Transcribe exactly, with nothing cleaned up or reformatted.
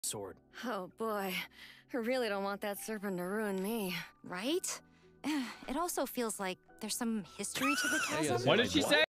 sword. Oh boy, I really don't want that serpent to ruin me. Right? It also feels like there's some history to the chasm. What did she say?